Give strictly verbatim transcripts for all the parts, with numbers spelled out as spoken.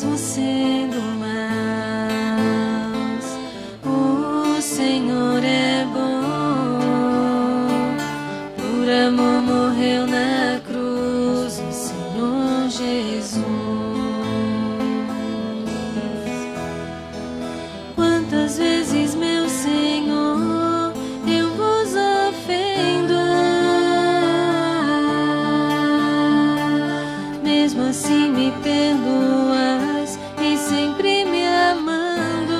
mesmo sendo maus, o Senhor é bom. Por amor morreu na cruz o Senhor Jesus. Quantas vezes, meu Senhor, eu vos ofendo, mesmo assim me perdoas e sempre me amando.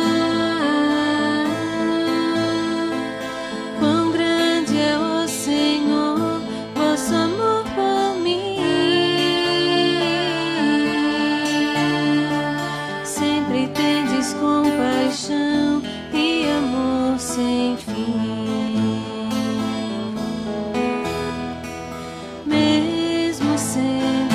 Quão grande é o Senhor, vosso amor por mim. Sempre tendes compaixão e amor sem fim. Mesmo sendo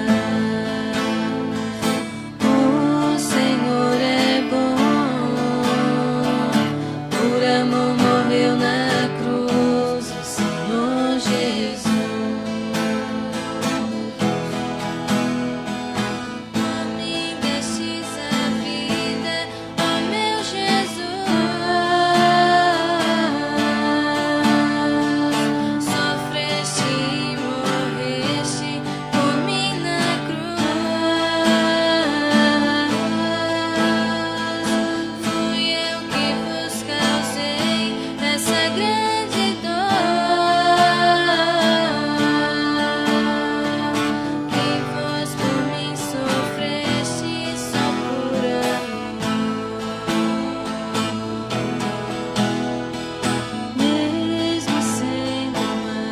maus, o Senhor é bom. Por amor morreu na cruz o Senhor Jesus. A mim destes a vida, ó meu Jesus. Sofreste e morreste por mim na cruz. Fui eu que vos causei essa grande dor, que vós por mim sofreste só por amor. Mesmo sendo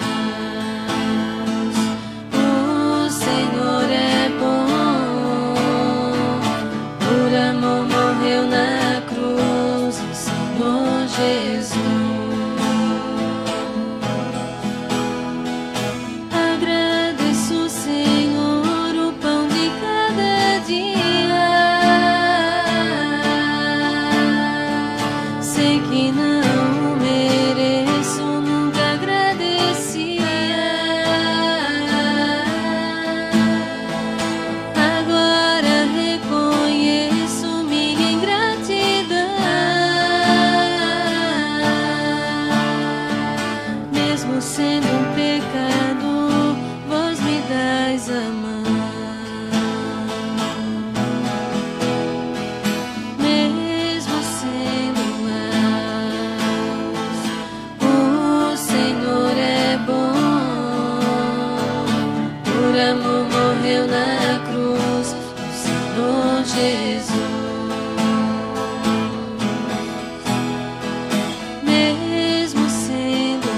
maus, o Senhor é bom. Por amor morreu na cruz o Senhor Jesus. Agradeço, Senhor, o pão de cada dia. Sei que não o mereço, nunca agradecia. Agora reconheço minha ingratidão. Mesmo sendo um pecador, vós me dais a mão. Mesmo sendo maus, o Senhor é bom. Por amor morreu na cruz o Senhor Jesus. Mesmo sendo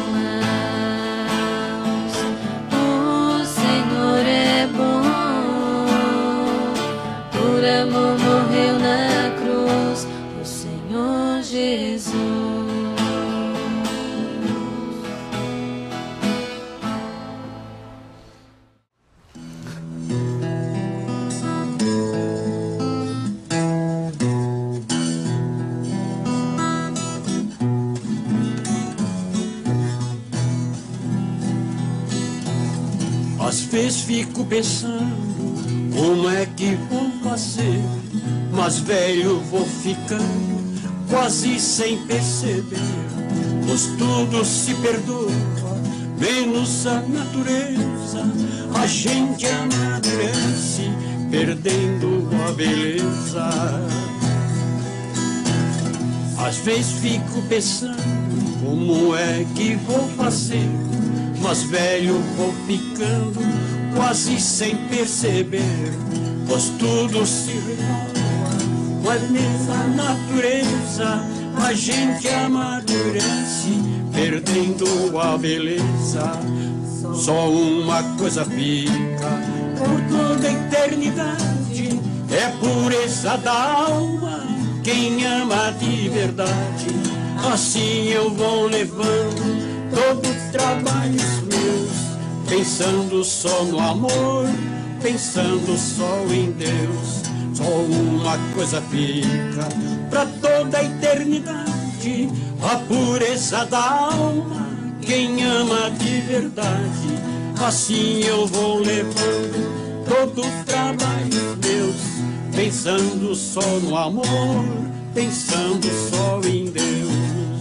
maus, o Senhor é bom. Por amor morreu na cruz o Senhor Jesus. Às vezes fico pensando como é que vou fazer, mas velho vou ficando quase sem perceber, pois tudo se perdoa, menos a natureza. A gente amadurece perdendo a beleza. Às vezes fico pensando como é que vou fazer, mas velho vou ficando quase sem perceber, pois tudo se renova, mas mesmo a natureza. A gente amadurece perdendo a beleza. Só uma coisa fica por toda a eternidade, é pureza da alma, quem ama de verdade. Assim eu vou levando todo trabalhos meus, pensando só no amor, pensando só em Deus. Só uma coisa fica pra toda a eternidade, a pureza da alma, quem ama de verdade. Assim eu vou levando todo o trabalho meus, pensando só no amor, pensando só em Deus.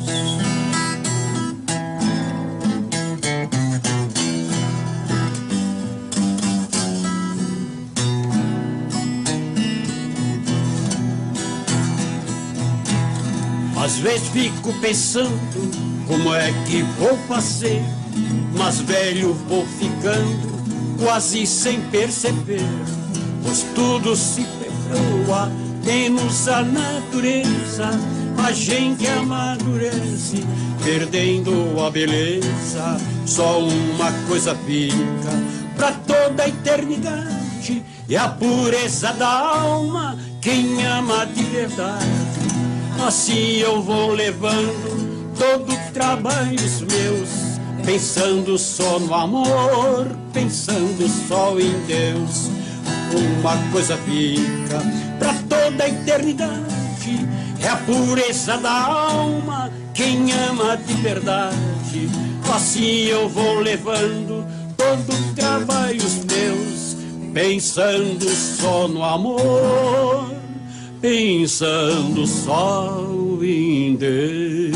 Às vezes fico pensando como é que vou fazer, mas velho vou ficando quase sem perceber, pois tudo se perdoa, menos a natureza. A gente amadurece, perdendo a beleza. Só uma coisa fica pra toda a eternidade, é a pureza da alma, quem ama de verdade. Assim eu vou levando todo o trabalho dos meus, pensando só no amor, pensando só em Deus. Uma coisa fica pra toda a eternidade, é a pureza da alma, quem ama de verdade. Assim eu vou levando todo o trabalho dos meus, pensando só no amor, pensando só em Deus.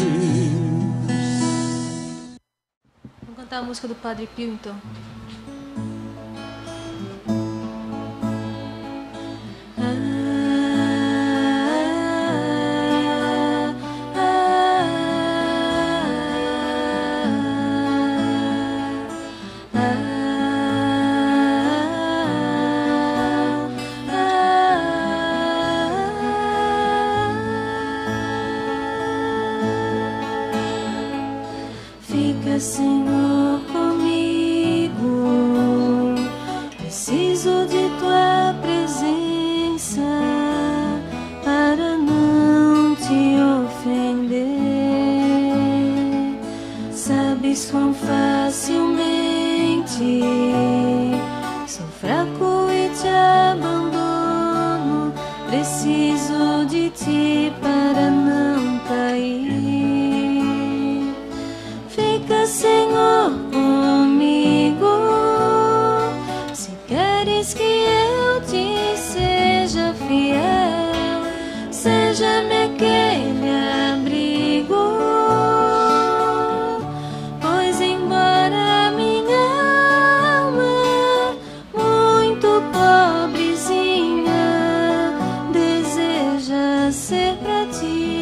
Vamos cantar a música do Padre Pio, então. Fica, Senhor, comigo, preciso de tua presença para não te ofender. Sabes quão facilmente sou fraco e te abandono, preciso de ti para não cair. Fica, Senhor, comigo, se queres que eu te seja fiel, seja-me aquele abrigo, pois embora minha alma muito pobrezinha deseja ser pra ti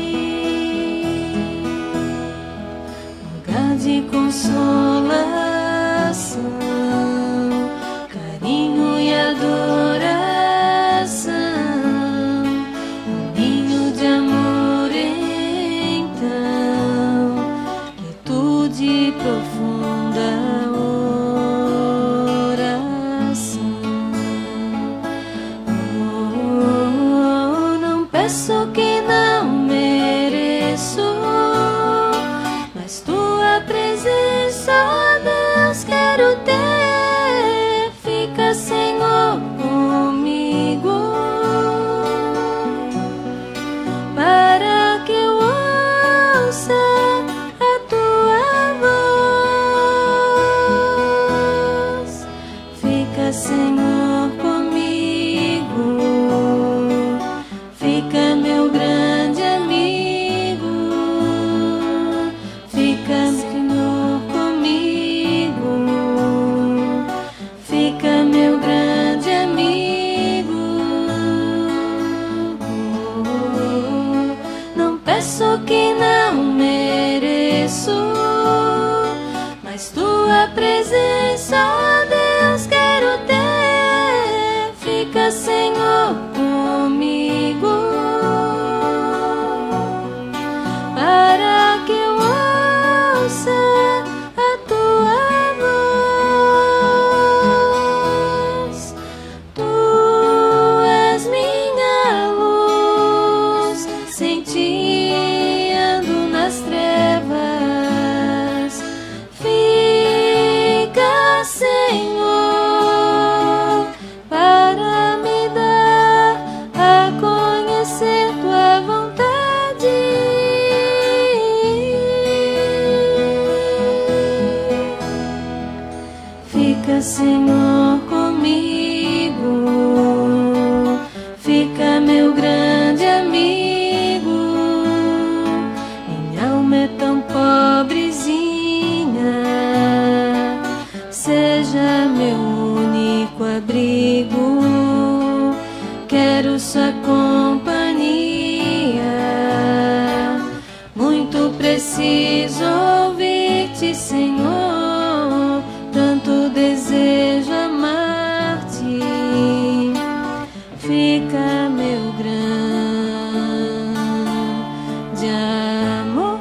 de consolação, carinho e adoração, um ninho de amor, então, quietude e profunda oração. Oh, não peço que não mereço, mas tua presença, Deus, quero ter. Fica, Senhor, comigo, para que eu ouça a tua voz. Fica, Senhor, comigo, fica, meu grande amigo. Fica, Senhor, comigo, fica, meu grande amigo. Não peço que não mereço, mas tua presença, Deus, quero ter. Fica, Senhor, comigo, para que eu ouça a tua voz. Tu és minha luz, sem ti ando nas trevas. Fica, Senhor, para me dar a conhecer tua vontade. Fica, Senhor, comigo, fica, meu sua companhia. Muito preciso ouvir-te, Senhor, tanto desejo amar-te. Fica meu grande amor.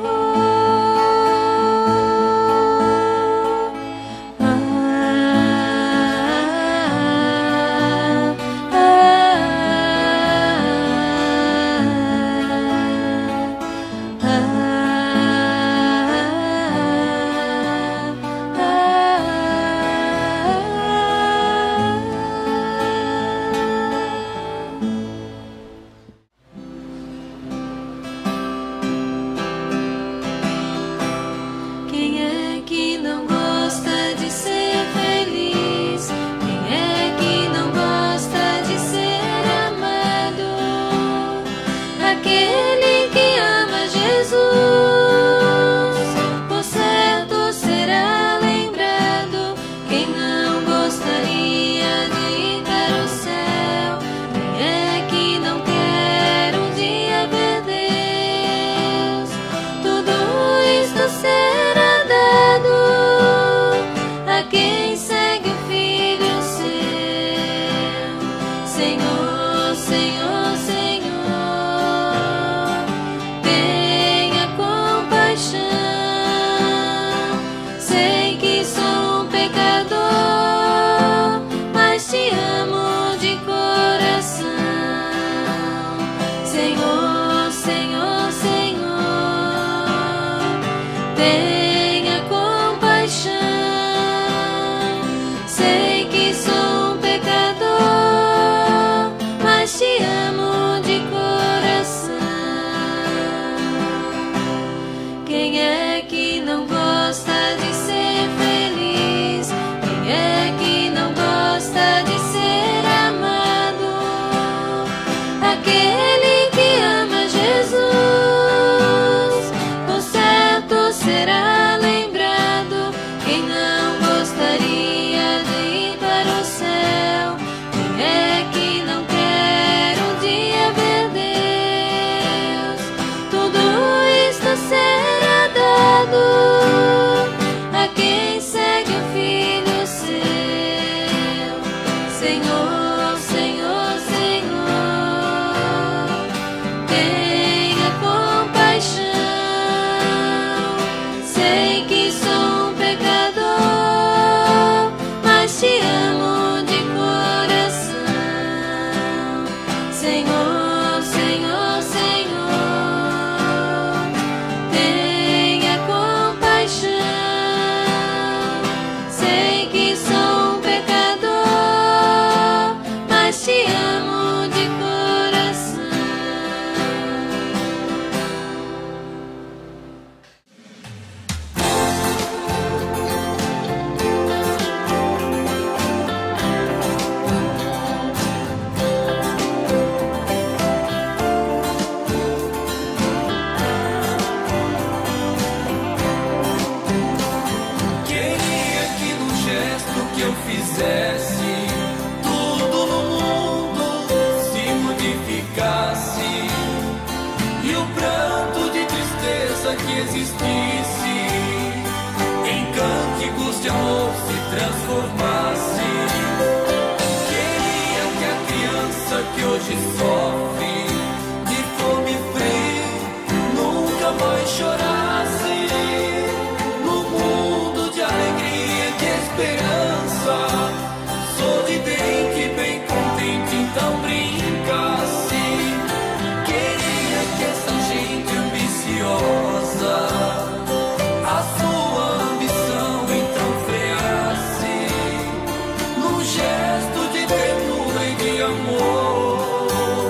Gesto de ternura e de amor.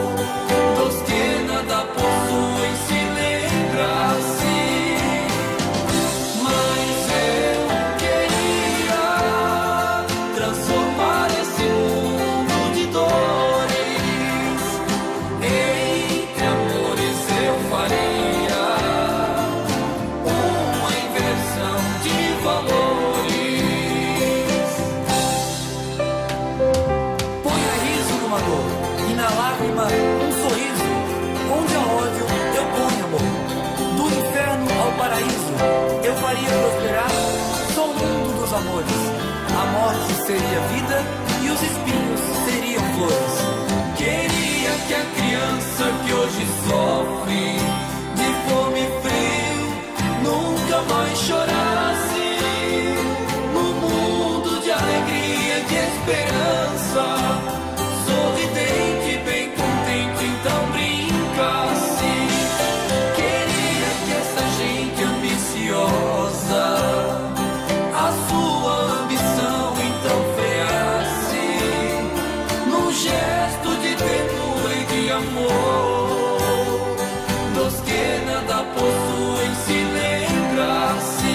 criança que hoje sofre de fome e frio nunca mais chorasse. No mundo de alegria e de esperança, sorridente, bem contente, então brincasse. Queria que essa gente ambiciosa a sua ambição então freasse num gesto de ternura e de amor, dos que nada possuem se lembrasse.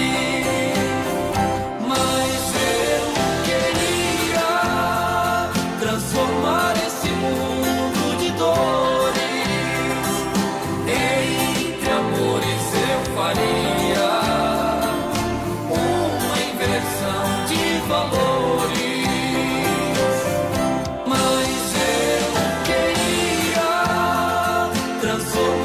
Mas eu queria transformar esse mundo de dores, entre amores eu faria uma inversão de valores. Mas eu queria transformar